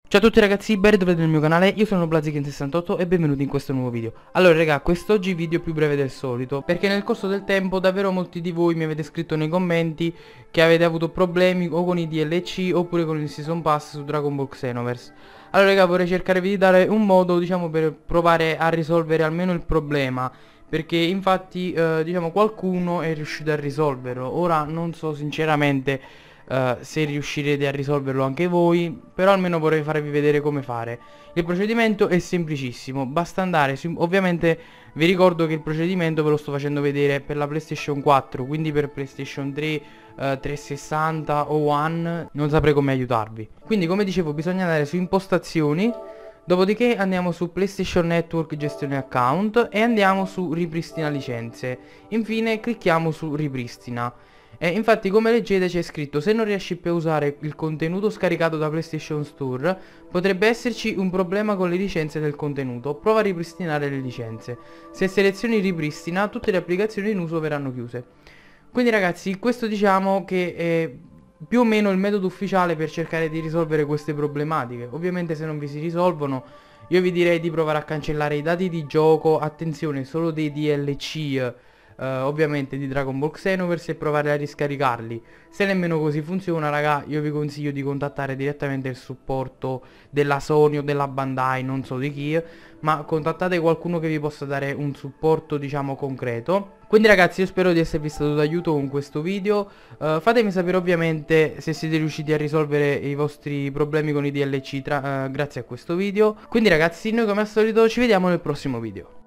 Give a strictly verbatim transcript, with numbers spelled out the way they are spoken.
Ciao a tutti ragazzi, ben ritrovati nel mio canale, io sono Blaziken sessantotto e benvenuti in questo nuovo video. Allora raga, quest'oggi video più breve del solito, perché nel corso del tempo davvero molti di voi mi avete scritto nei commenti che avete avuto problemi o con i D L C oppure con il Season Pass su Dragon Ball Xenoverse. Allora raga, vorrei cercare di dare un modo, diciamo, per provare a risolvere almeno il problema, perché infatti eh, diciamo qualcuno è riuscito a risolverlo. Ora non so sinceramente Uh, se riuscirete a risolverlo anche voi, però almeno vorrei farvi vedere come fare. Il procedimento è semplicissimo, basta andare su, ovviamente vi ricordo che il procedimento ve lo sto facendo vedere per la PlayStation quattro, quindi per PlayStation tre, uh, trecentosessanta o One non saprei come aiutarvi. Quindi come dicevo bisogna andare su impostazioni, dopodiché andiamo su PlayStation Network gestione account e andiamo su ripristina licenze. Infine clicchiamo su ripristina. E infatti come leggete c'è scritto: se non riesci più a usare il contenuto scaricato da PlayStation Store potrebbe esserci un problema con le licenze del contenuto, prova a ripristinare le licenze. Se selezioni ripristina tutte le applicazioni in uso verranno chiuse. Quindi ragazzi, questo diciamo che è più o meno il metodo ufficiale per cercare di risolvere queste problematiche. Ovviamente se non vi si risolvono io vi direi di provare a cancellare i dati di gioco, attenzione solo dei D L C Uh, ovviamente di Dragon Ball Xenoverse, e provare a riscaricarli. Se nemmeno così funziona raga, io vi consiglio di contattare direttamente il supporto della Sony o della Bandai, non so di chi, ma contattate qualcuno che vi possa dare un supporto diciamo concreto. Quindi ragazzi io spero di esservi stato d'aiuto con questo video. uh, Fatemi sapere ovviamente se siete riusciti a risolvere i vostri problemi con i D L C tra, uh, grazie a questo video. Quindi ragazzi noi come al solito ci vediamo nel prossimo video.